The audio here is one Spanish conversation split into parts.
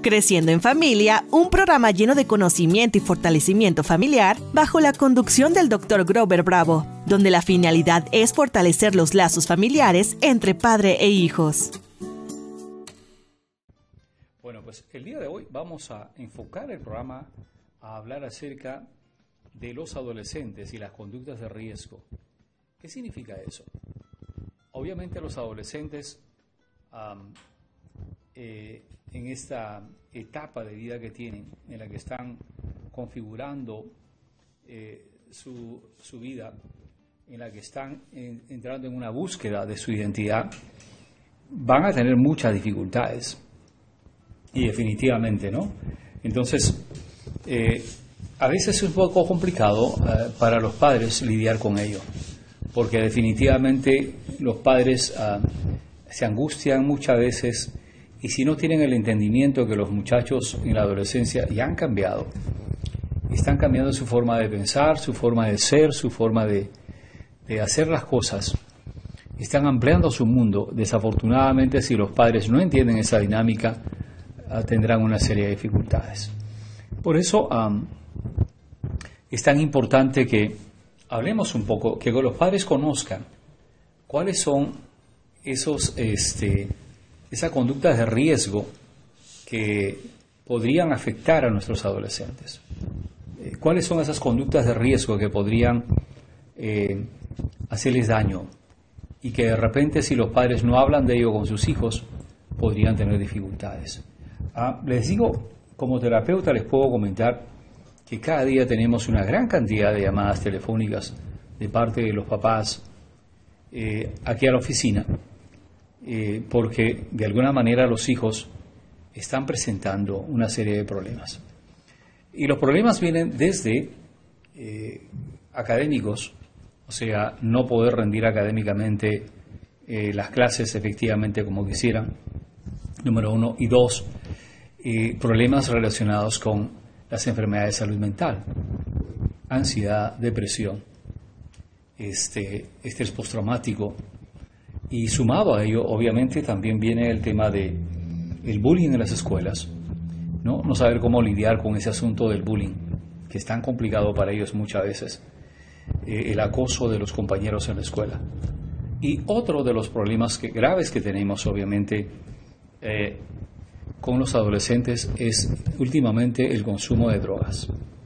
Creciendo en Familia, un programa lleno de conocimiento y fortalecimiento familiar bajo la conducción del Dr. Grover Bravo, donde la finalidad es fortalecer los lazos familiares entre padre e hijos. Bueno, pues el día de hoy vamos a enfocar el programa a hablar acerca de los adolescentes y las conductas de riesgo. ¿Qué significa eso? Obviamente los adolescentes en esta etapa de vida que tienen, en la que están configurando su vida, en la que están entrando en una búsqueda de su identidad, van a tener muchas dificultades. Y definitivamente, ¿no? Entonces, a veces es un poco complicado para los padres lidiar con ello, porque definitivamente los padres se angustian muchas veces, y si no tienen el entendimiento que los muchachos en la adolescencia ya han cambiado, están cambiando su forma de pensar, su forma de ser, su forma de hacer las cosas, están ampliando su mundo. Desafortunadamente, si los padres no entienden esa dinámica, tendrán una serie de dificultades. Por eso es tan importante que hablemos un poco, que los padres conozcan cuáles son esas conductas de riesgo que podrían afectar a nuestros adolescentes. ¿Cuáles son esas conductas de riesgo que podrían hacerles daño y que de repente, si los padres no hablan de ello con sus hijos, podrían tener dificultades? Les digo, como terapeuta les puedo comentar que cada día tenemos una gran cantidad de llamadas telefónicas de parte de los papás aquí a la oficina, porque de alguna manera los hijos están presentando una serie de problemas. Y los problemas vienen desde académicos, o sea, no poder rendir académicamente las clases efectivamente como quisieran, número uno, y dos, problemas relacionados con las enfermedades de salud mental, ansiedad, depresión, estrés postraumático, y sumado a ello, obviamente, también viene el tema de el bullying en las escuelas, no saber cómo lidiar con ese asunto del bullying, que es tan complicado para ellos muchas veces, el acoso de los compañeros en la escuela. Y otro de los problemas graves que tenemos, obviamente, con los adolescentes es últimamente el consumo de drogas.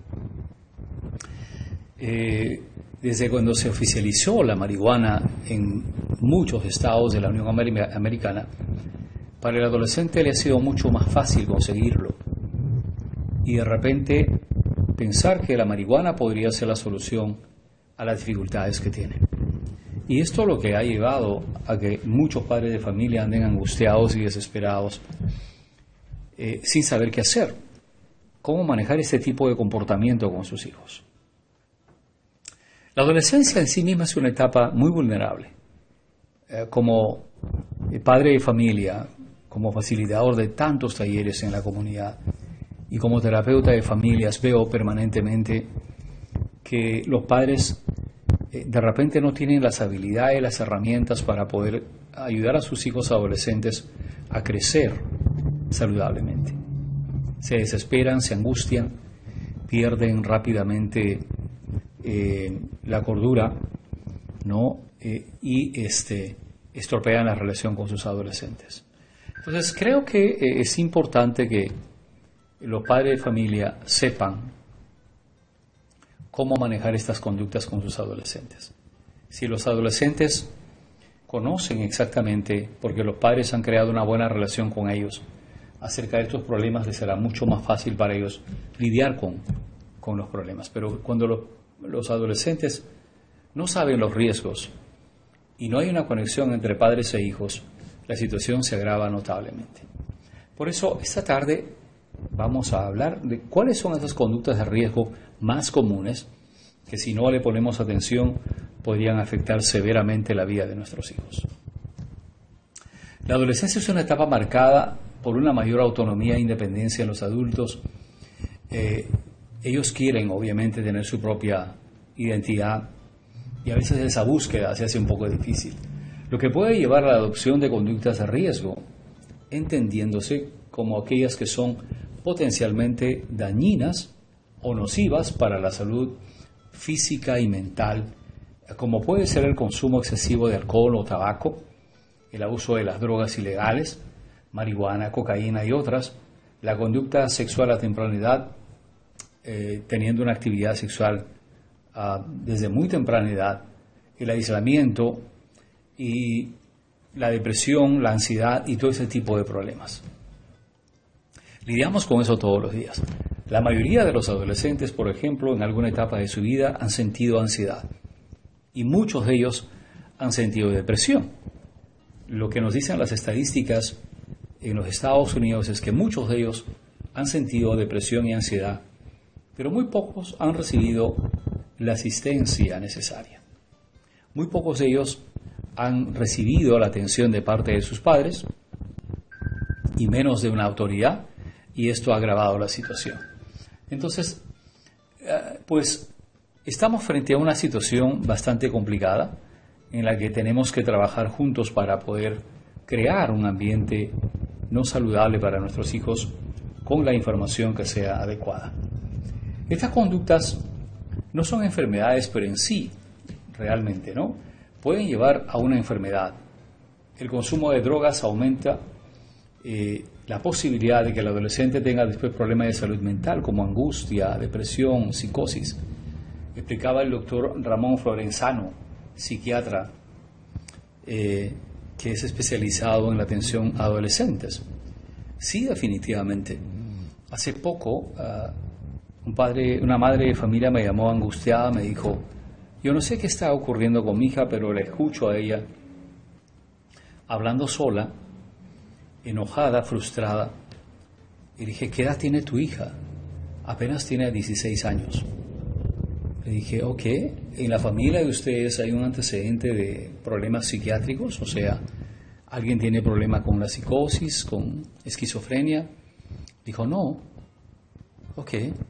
Desde cuando se oficializó la marihuana en muchos estados de la Unión Americana, para el adolescente le ha sido mucho más fácil conseguirlo. Y de repente pensar que la marihuana podría ser la solución a las dificultades que tiene. Y esto es lo que ha llevado a que muchos padres de familia anden angustiados y desesperados, sin saber qué hacer, cómo manejar este tipo de comportamiento con sus hijos. La adolescencia en sí misma es una etapa muy vulnerable. Como padre de familia, como facilitador de tantos talleres en la comunidad y como terapeuta de familias, veo permanentemente que los padres de repente no tienen las habilidades, las herramientas para poder ayudar a sus hijos adolescentes a crecer saludablemente. Se desesperan, se angustian, pierden rápidamente la cordura, ¿no? Y estropean la relación con sus adolescentes. Entonces creo que es importante que los padres de familia sepan cómo manejar estas conductas con sus adolescentes. Si los adolescentes conocen exactamente, porque los padres han creado una buena relación con ellos, acerca de estos problemas, les será mucho más fácil para ellos lidiar con los problemas. Pero cuando los adolescentes no saben los riesgos y no hay una conexión entre padres e hijos, la situación se agrava notablemente. Por eso, esta tarde vamos a hablar de cuáles son esas conductas de riesgo más comunes que, si no le ponemos atención, podrían afectar severamente la vida de nuestros hijos. La adolescencia es una etapa marcada por una mayor autonomía e independencia en los adultos. Ellos quieren, obviamente, tener su propia identidad y a veces esa búsqueda se hace un poco difícil, lo que puede llevar a la adopción de conductas de riesgo entendiéndose como aquellas que son potencialmente dañinas o nocivas para la salud física y mental, como puede ser el consumo excesivo de alcohol o tabaco, el abuso de las drogas ilegales, marihuana, cocaína y otras, la conducta sexual a temprana edad, teniendo una actividad sexual desde muy temprana edad, el aislamiento y la depresión, la ansiedad y todo ese tipo de problemas. Lidiamos con eso todos los días. La mayoría de los adolescentes, por ejemplo, en alguna etapa de su vida han sentido ansiedad y muchos de ellos han sentido depresión. Lo que nos dicen las estadísticas en los Estados Unidos es que muchos de ellos han sentido depresión y ansiedad, pero muy pocos han recibido la asistencia necesaria. Muy pocos de ellos han recibido la atención de parte de sus padres y menos de una autoridad, y esto ha agravado la situación. Entonces, pues estamos frente a una situación bastante complicada en la que tenemos que trabajar juntos para poder crear un ambiente no saludable para nuestros hijos con la información que sea adecuada. Estas conductas no son enfermedades, pero en sí, realmente, ¿no? Pueden llevar a una enfermedad. El consumo de drogas aumenta la posibilidad de que el adolescente tenga después problemas de salud mental como angustia, depresión, psicosis. Explicaba el doctor Ramón Florenzano, psiquiatra, que es especializado en la atención a adolescentes. Sí, definitivamente. Hace poco, una madre de familia me llamó angustiada, me dijo, yo no sé qué está ocurriendo con mi hija, pero la escucho a ella hablando sola, enojada, frustrada. Y dije, ¿qué edad tiene tu hija? Apenas tiene 16 años. Le dije, ok, ¿en la familia de ustedes hay un antecedente de problemas psiquiátricos? O sea, ¿alguien tiene problema con la psicosis, con esquizofrenia? Dijo, no. Ok.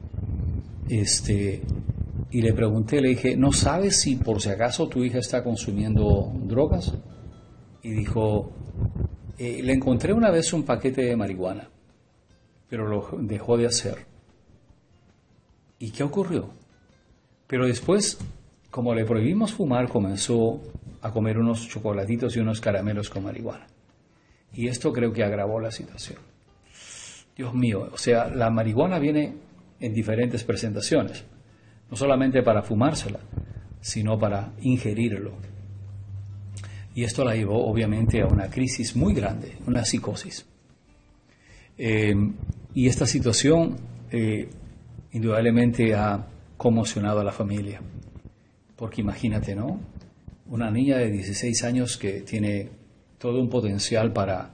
Y le pregunté, le dije, ¿no sabes si por si acaso tu hija está consumiendo drogas? Y dijo, le encontré una vez un paquete de marihuana, pero lo dejó de hacer. ¿Y qué ocurrió? Pero después, como le prohibimos fumar, comenzó a comer unos chocolatitos y unos caramelos con marihuana. Y esto creo que agravó la situación. Dios mío, o sea, la marihuana viene en diferentes presentaciones, no solamente para fumársela, sino para ingerirlo. Y esto la llevó obviamente a una crisis muy grande, una psicosis. Y esta situación indudablemente ha conmocionado a la familia, porque imagínate, ¿no? Una niña de 16 años que tiene todo un potencial para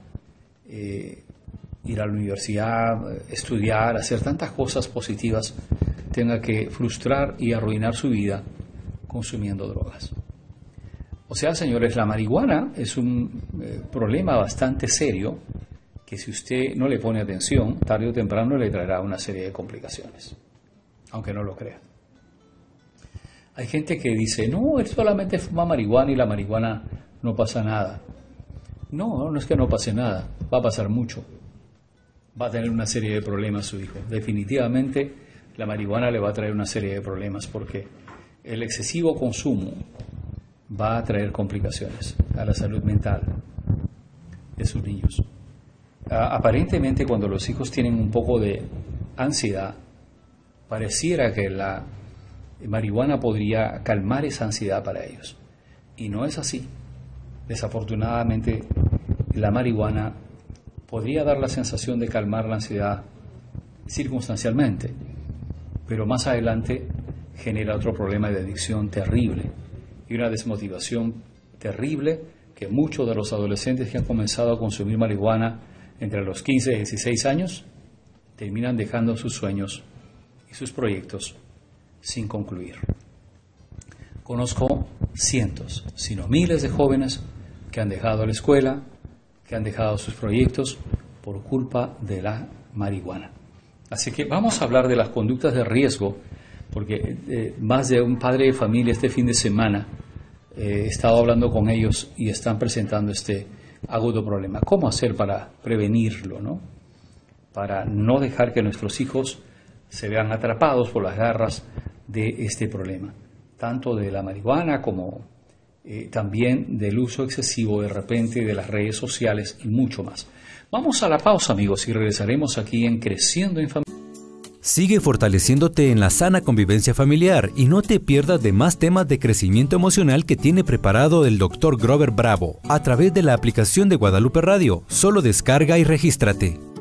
ir a la universidad, estudiar, hacer tantas cosas positivas, tenga que frustrar y arruinar su vida consumiendo drogas. O sea, señores, la marihuana es un problema bastante serio que si usted no le pone atención, tarde o temprano le traerá una serie de complicaciones, aunque no lo crea. Hay gente que dice, no, él solamente fuma marihuana y la marihuana no pasa nada. No, no es que no pase nada, va a pasar mucho. Va a tener una serie de problemas su hijo. Definitivamente la marihuana le va a traer una serie de problemas porque el excesivo consumo va a traer complicaciones a la salud mental de sus niños. Aparentemente cuando los hijos tienen un poco de ansiedad, pareciera que la marihuana podría calmar esa ansiedad para ellos. Y no es así. Desafortunadamente, la marihuana podría dar la sensación de calmar la ansiedad circunstancialmente, pero más adelante genera otro problema de adicción terrible y una desmotivación terrible que muchos de los adolescentes que han comenzado a consumir marihuana entre los 15 y 16 años terminan dejando sus sueños y sus proyectos sin concluir. Conozco cientos, sino miles de jóvenes que han dejado la escuela, que han dejado sus proyectos por culpa de la marihuana. Así que vamos a hablar de las conductas de riesgo, porque más de un padre de familia este fin de semana he estado hablando con ellos y están presentando este agudo problema. ¿Cómo hacer para prevenirlo, ¿no? Para no dejar que nuestros hijos se vean atrapados por las garras de este problema, tanto de la marihuana como también del uso excesivo de repente de las redes sociales y mucho más. Vamos a la pausa, amigos, y regresaremos aquí en Creciendo en Familia. Sigue fortaleciéndote en la sana convivencia familiar y no te pierdas de más temas de crecimiento emocional que tiene preparado el Dr. Grover Bravo a través de la aplicación de Guadalupe Radio. Solo descarga y regístrate.